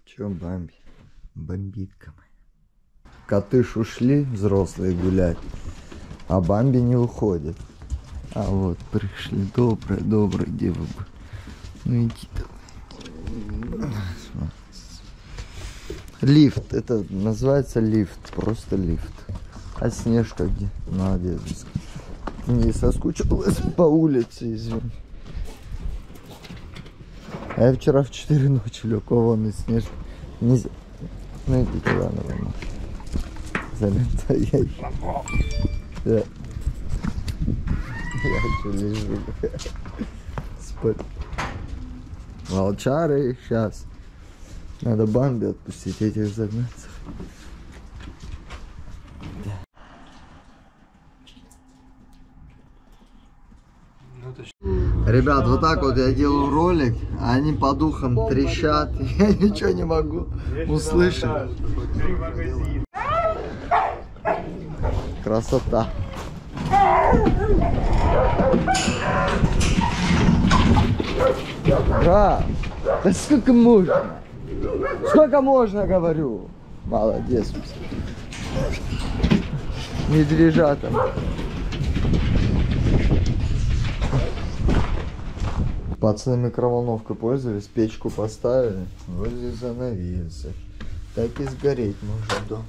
Чё, Бамби? Бомбитка моя. Коты ж ушли, взрослые гулять, а Бамби не уходит. А вот пришли. Доброе, где вы бы? Ну иди давай. Лифт. Это называется лифт. Просто лифт. А Снежка где? Молодец. Не соскучилась по улице, извини. А я вчера в 4 ночи лег, вон и Снежка. Нельзя. Ну иди туда, наверное. Залета я еще. Да. Я еще лежу. Спать. Волчары, сейчас. Надо Бамби отпустить, этих загнаться. Ребят, вот так вот я делаю ролик, а они по духам трещат, я ничего не могу услышать. Красота. Да сколько можно? Сколько можно, говорю? Молодец. Медвежата. Пацаны микроволновкой пользовались, печку поставили, возле занавесы. Так и сгореть может, да.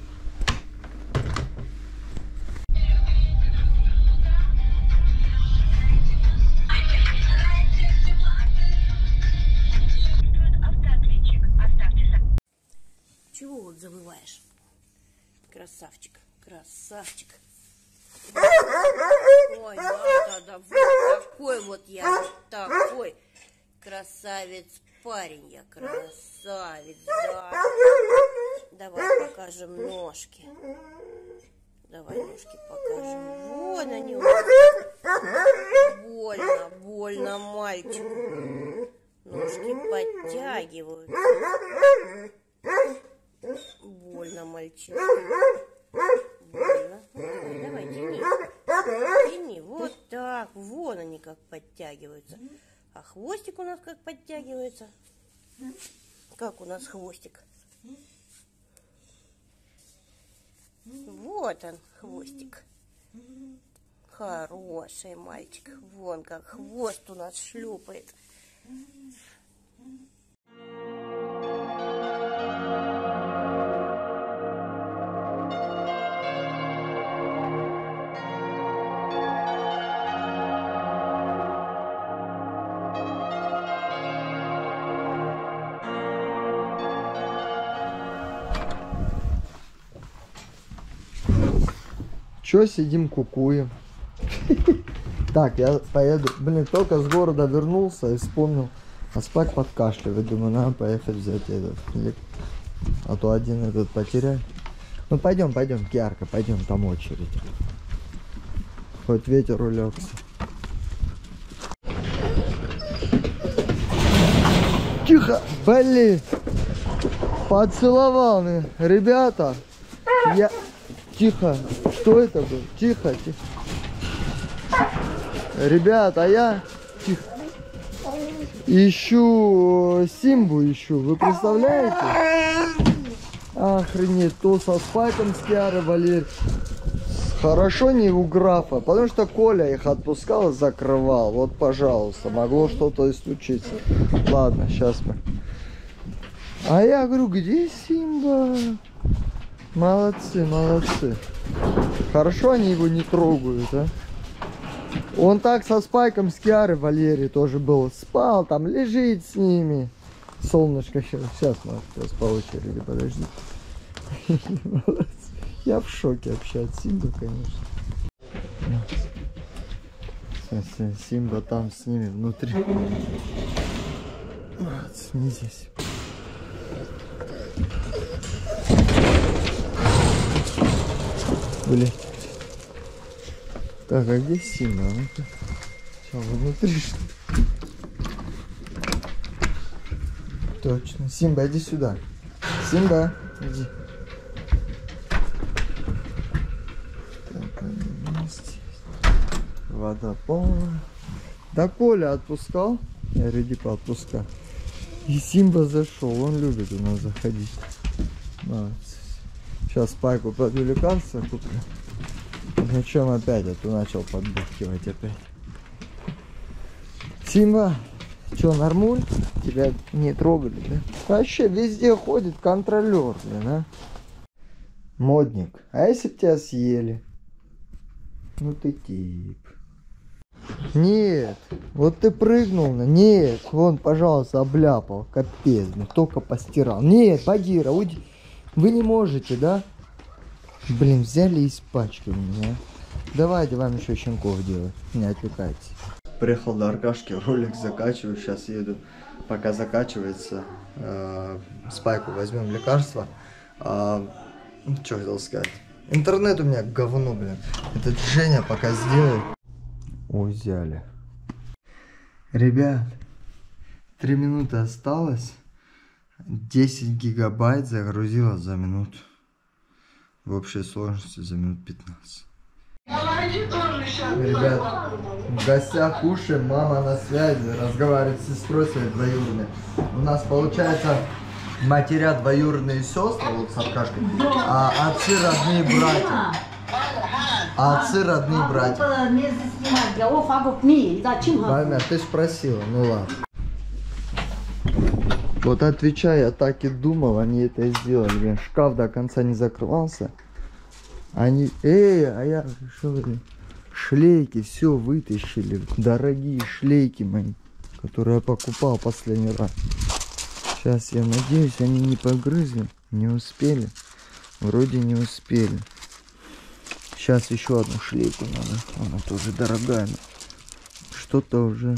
Чего вот завываешь? Красавчик, красавчик. Ой, да, вот такой вот я, вот такой красавец парень я, красавец, да. Давай покажем ножки. Давай ножки покажем. Вон они у нас. Больно мальчику. Ножки подтягиваются. Больно мальчик. Больно. Давай, тяни. Тяни. Вот так. Вон они как подтягиваются. А хвостик у нас как подтягивается. Как у нас хвостик? Вот он, хвостик. Хороший мальчик. Вон как хвост у нас шлепает. Чё сидим, кукуем? Так, я поеду. Блин, только с города вернулся и вспомнил. А спать подкашливает. Думаю, надо поехать взять этот. А то один этот потеряю. Ну пойдем, Киарка, пойдем, там очередь. Хоть ветер улегся. Тихо, блин. Поцеловал меня. Ребята, я... Тихо. Что это было? Тихо, тихо. Ребята, а я... Тихо. Ищу Симбу, ищу. Вы представляете? Охренеть. То со Спайком, с Киарой, Валерий. Хорошо не у графа. Потому что Коля их отпускал и закрывал. Вот, пожалуйста. Могло что-то и случиться. Ладно, сейчас мы... А я говорю, где Симба? Молодцы, молодцы. Хорошо они его не трогают, а? Он так со Спайком, с Киарой, Валерий тоже был. Спал там, лежит с ними. Солнышко сейчас, сейчас по очереди, подожди. Я в шоке вообще от Симбы, конечно. Симба там с ними внутри. Не здесь. Блин. Так, а где Симба? Ну-ка. Что, внутри что ли? Точно. Симба, иди сюда. Симба, иди. Так, вместе. Вода полная. Да Коля отпускал? Я говорю, иди поотпускай. И Симба зашел, он любит у нас заходить. Сейчас Спайку пойду лекарства куплю. Зачем опять, а то начал подбухивать опять. Симба, что, нормуль? Тебя не трогали, да? Вообще везде ходит контролер, блин, а? Модник, а если б тебя съели? Ну ты тип. Нет, вот ты прыгнул на... Нет, вон, пожалуйста, обляпал. Капец, блин, только постирал. Нет, Багира, уйди. Вы не можете, да? Блин, взяли и испачкали меня. Давайте вам еще щенков делать. Не отвлекайтесь. Приехал до Аркашки, ролик закачиваю. Сейчас еду. Пока закачивается, Спайку возьмем лекарство. Что хотел сказать? Интернет у меня говно, блин. Этот Женя пока сделает. О, взяли. Ребят, 3 минуты осталось. 10 гигабайт загрузилось за минуту. В общей сложности за минут 15. Ребят, в гостях кушаем, мама на связи, разговаривает с сестрой своей двоюродной. У нас получается матеря двоюродные сестры, вот с Аркашкой, а отцы родные братья. А отцы родные братья. Мама, ты спросила, ну ладно. Вот отвечая, я так и думал, они это сделали. Шкаф до конца не закрывался. Они, а я решил, шлейки все вытащили. Дорогие шлейки мои, которые я покупал последний раз. Сейчас я надеюсь, они не погрызли, не успели. Вроде не успели. Сейчас еще одну шлейку надо. Она тоже дорогая. Что-то уже...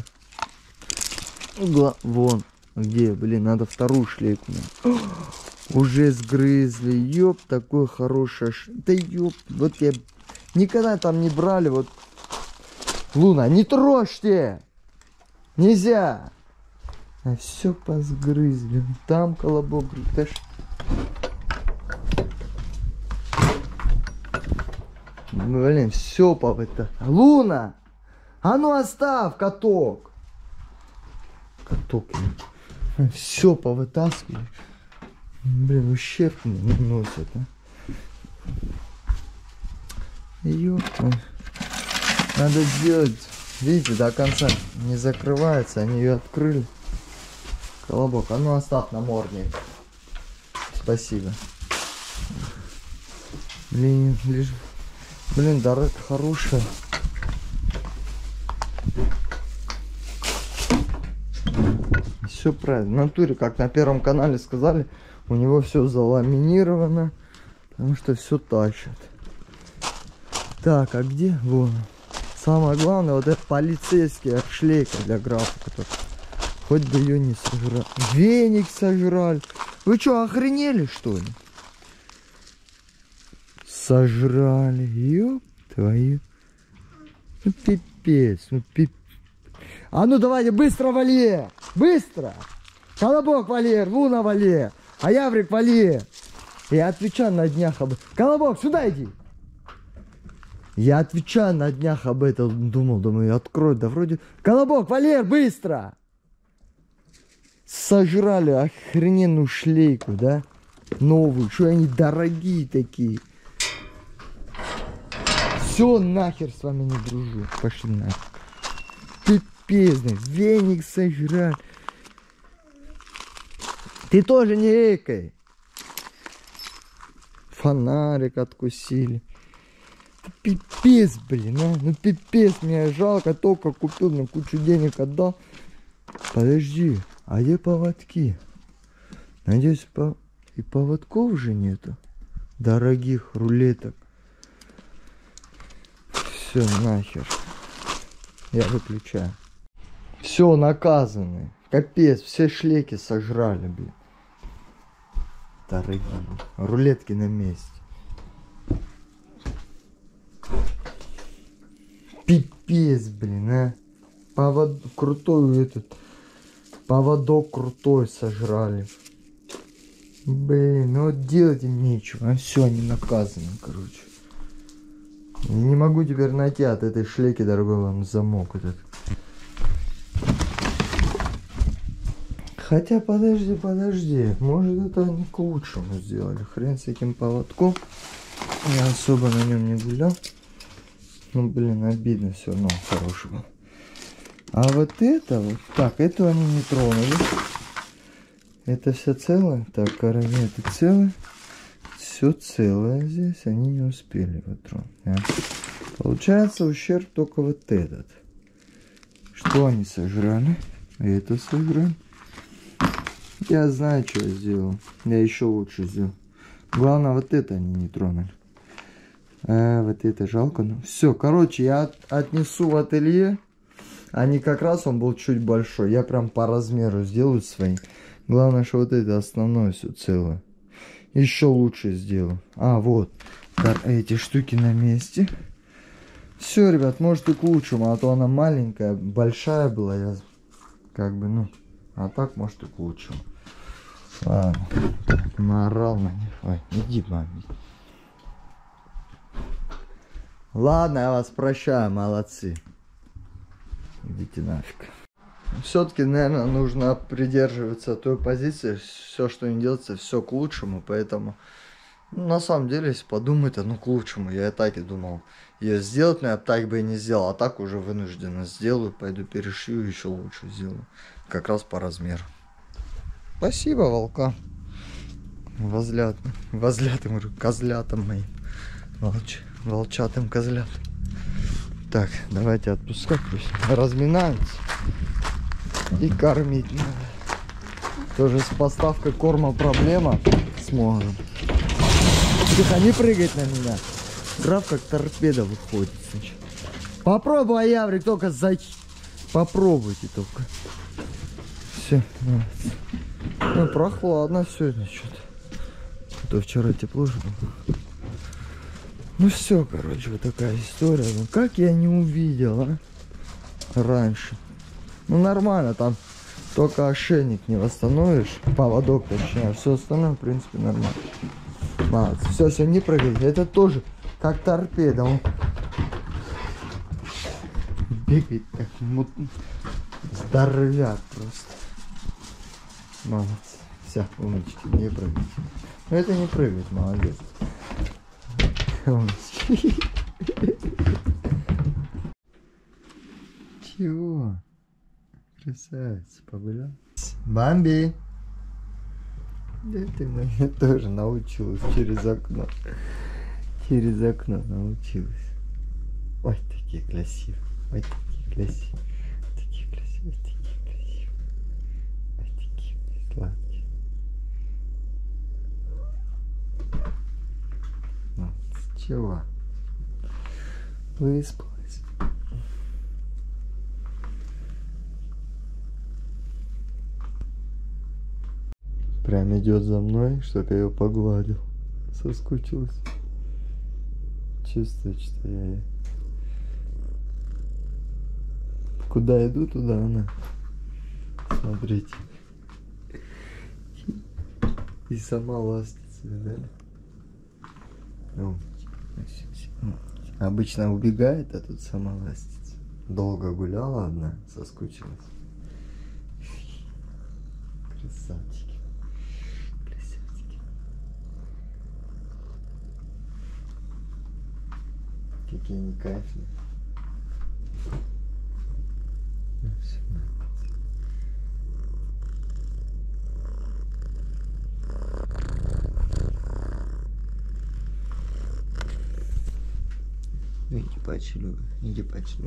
Вон. Где, блин, надо вторую шлейку. Уже сгрызли. Ёп, такой хороший. Да ёп, вот я... Никогда там не брали, вот... Луна, не трожьте! Нельзя! А все позгрызли. Там колобок. Да блин, все повыта. Луна! А ну оставь, каток! Каток. Все повытаскивали. Блин, ущерб мне наносят, а. Ёпта. Надо сделать. Видите, до конца не закрывается. Они ее открыли. Колобок, а ну оставь намордник. Спасибо. Блин, лишь... Блин, дорога хорошая. Все правильно. В натуре, как на Первом канале сказали, у него все заламинировано, потому что все тащат. Так, а где? Вон. Самое главное, вот это полицейская шлейка для графа, который... Хоть бы ее не сожрали. Веник сожрали. Вы что, охренели, что ли? Сожрали. Ёп твою. Ну пипец, ну пипец. А ну давайте быстро, Валер! Быстро! Колобок, Валер, Луна, Валер, а Яврик, Валер. Я отвечаю на днях об этом. Колобок, сюда иди! Я отвечаю на днях об этом. Думаю, открою, да вроде... Колобок, Валер, быстро! Сожрали охрененную шлейку, да? Новую, что они дорогие такие. Все, нахер с вами не дружу. Пошли нахер. Пипезный, веник сожрали. Ты тоже не экай. Фонарик откусили. Пипец, блин, а? Ну пипец, мне жалко, только купил, на кучу денег отдал. Подожди, а где поводки? Надеюсь, и поводков уже нету. Дорогих рулеток. Все, нахер. Я выключаю. Все, наказаны. Капец, все шлейки сожрали, блин. Дорогие. Рулетки на месте. Пипец, блин, а. Крутой этот. Поводок крутой сожрали. Блин, ну вот делать им нечего. А все, они наказаны, короче. Я не могу теперь найти от этой шлейки дорогой вам замок этот. Хотя, подожди. Может, это они к лучшему сделали. Хрен с этим поводком. Я особо на нем не гулял. Ну, блин, обидно все равно, хороший был. А вот это вот, так, эту они не тронули. Это все целое? Так, короне это целое. Все целое здесь, они не успели его тронуть. Да? Получается ущерб только вот этот. Что они сожрали? Это сожрали. Я знаю, что я сделал. Я еще лучше сделал. Главное, вот это они не тронули. Вот это жалко. Ну, все, короче, я отнесу в ателье. Они как раз, он был чуть большой. Я прям по размеру сделаю свои. Главное, что вот это основное все целое. Еще лучше сделаю. А, вот. Эти штуки на месте. Все, ребят, может и к лучшему. А то она маленькая, большая была. Я как бы, ну. А так, может и к лучшему. Ладно. Так, наорал на них. Ой, иди, маме. Ладно, я вас прощаю, молодцы. Идите нафиг. Все-таки, наверное, нужно придерживаться той позиции. Все, что не делается, все к лучшему. Поэтому, ну, на самом деле, если подумать, оно к лучшему. Я и так и думал ее сделать, но я так бы и не сделал. А так уже вынужденно сделаю. Пойду перешью, еще лучше сделаю. Как раз по размеру. Спасибо, волка. Возлятым, козлятам моим. Волчатым козлятам. Так, давайте отпускать. Пусть разминаемся. И кормить надо. Тоже с поставкой корма проблема. Сможем. Тихо, не прыгать на меня. Граф как торпеда выходит. Значит. Попробуй, Яврик, только попробуйте только. Все. Ну, прохладно сегодня что-то. А то вчера тепло же было. Ну все, короче, вот такая история. Ну как я не увидел, а? Раньше. Ну нормально, там только ошейник не восстановишь. Поводок точнее. А все остальное, в принципе, нормально. Молодцы. Все, не прыгайте. Это тоже как торпеда. Он бегает как здоровяк просто. Молодцы. Все, умнички, не прыгайте. Ну это не прыгать, молодец. Умнички. Чего? Красавица, погулял? Бамби! Да ты меня тоже научилась через окно. Через окно научилась. Ой, такие красивые. Ой, такие красивые. Такие красивые, такие красивые. Ой, такие сладкие. Ну, чего? Выспалась. Прям идет за мной, чтоб я ее погладил. Соскучилась. Чувствует, что я... Куда иду, туда она. Смотрите. И сама ластится, видали? Ну, обычно убегает, а тут сама ластится. Долго гуляла одна, соскучилась. Красавчики. Красавчики. Какие они кайфные. Ну, все, иди почлю, иди почлю.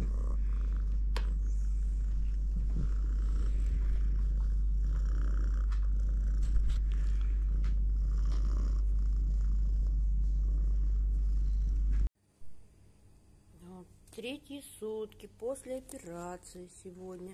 Третьи сутки после операции сегодня.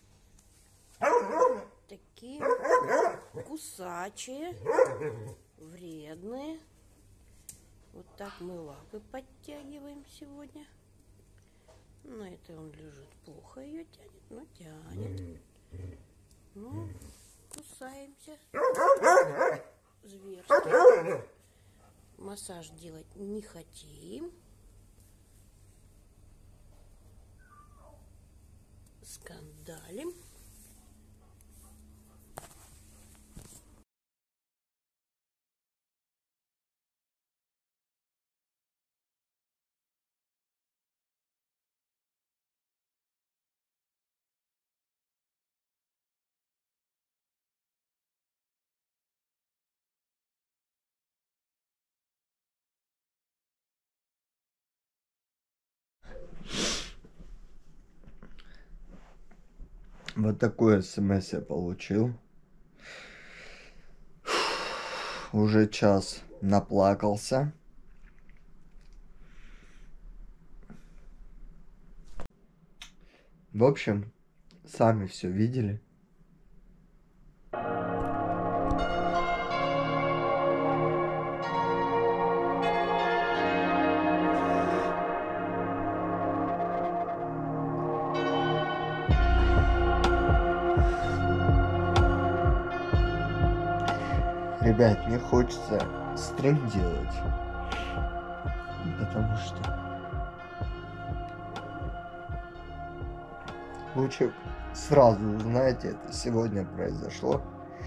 Такие кусачие, вредные. Вот так мы лапы подтягиваем сегодня. На это он лежит, плохо ее тянет, но тянет. Ну, кусаемся. Зверски. Массаж делать не хотим. Скандалим. Вот такой смс я получил. Уже час наплакался. В общем, сами все видели. Ребят, мне хочется стрим делать, потому что лучше сразу узнаете, это сегодня произошло.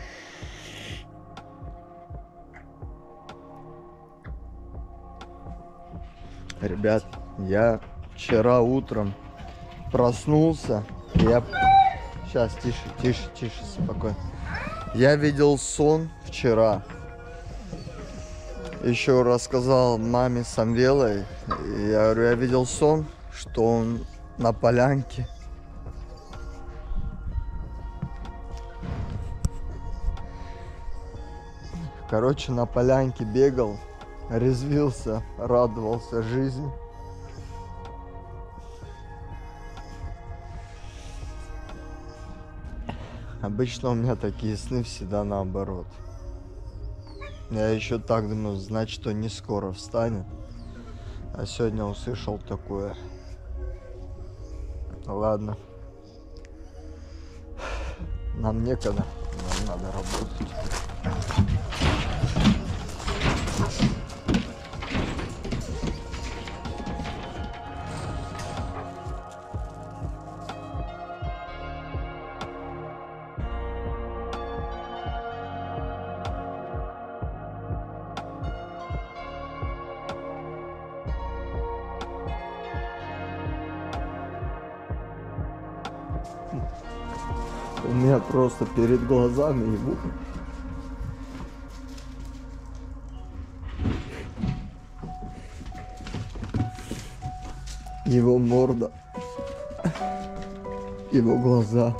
Ребят, я вчера утром проснулся, Сейчас, тише, спокойно. Я видел сон вчера. Еще рассказал маме Самвелой. Я говорю, я видел сон, что он на полянке. Короче, на полянке бегал, резвился, радовался жизни. Обычно у меня такие сны всегда наоборот. Я еще так думаю, значит, он не скоро встанет. А сегодня услышал такое. Ладно. Нам некогда, нам надо работать. У меня просто перед глазами его морда, его глаза.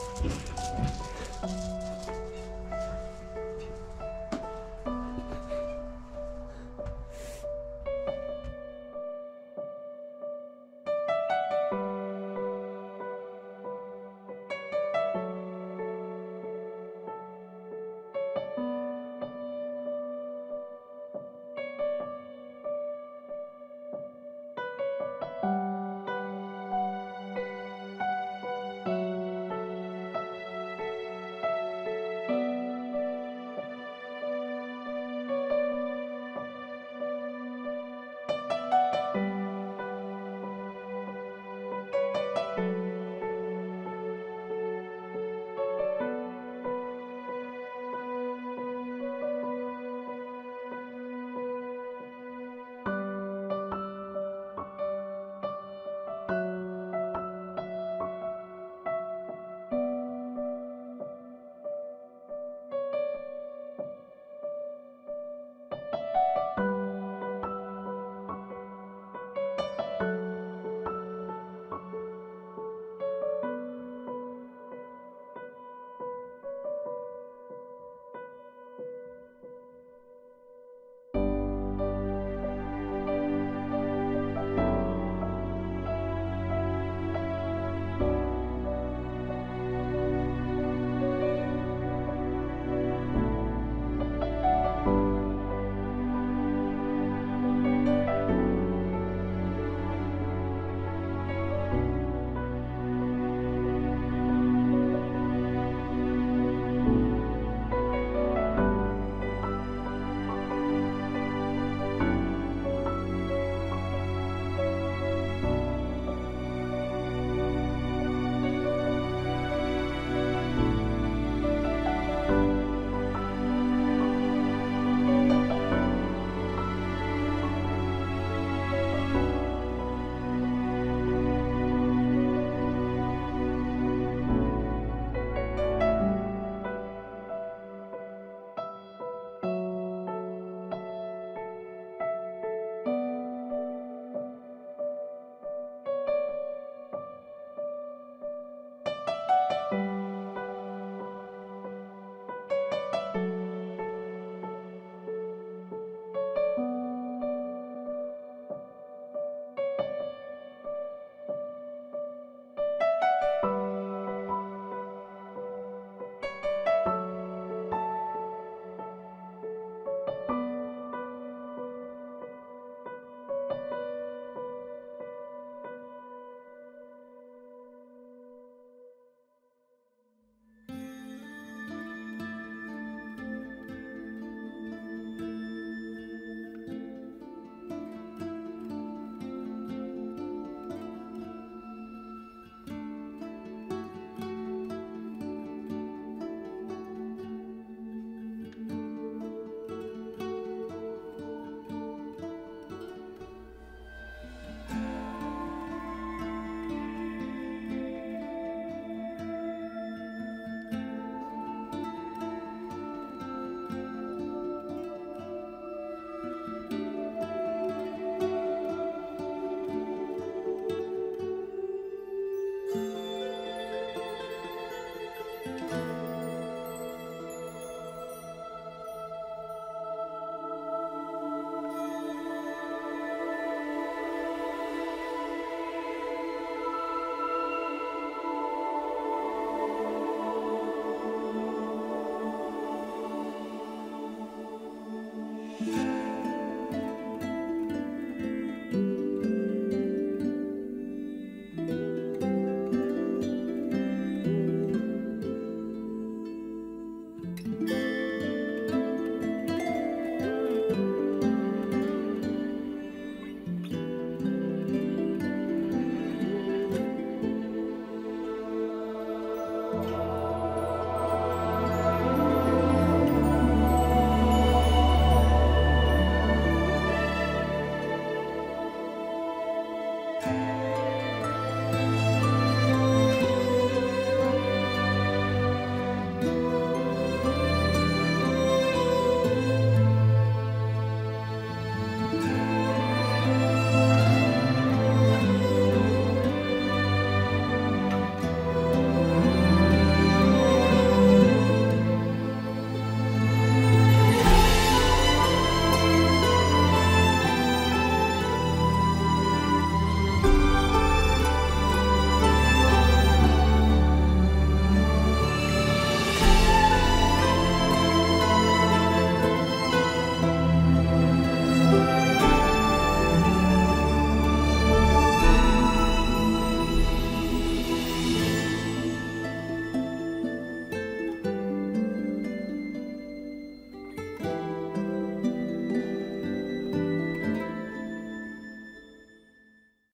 Пока.